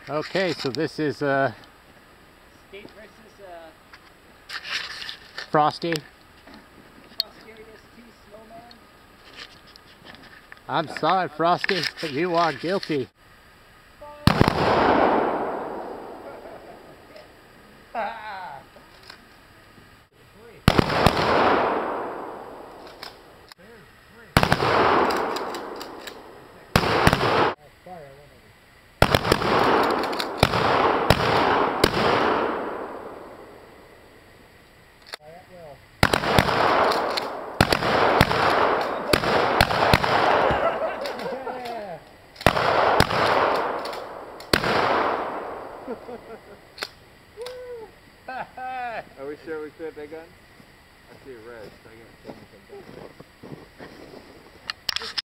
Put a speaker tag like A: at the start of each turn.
A: Okay, so this is
B: Skate versus
A: Frosty.
B: Snowman.
A: I'm sorry, Frosty, but you are guilty.
C: Are we sure we fit big guns? I see red, so I got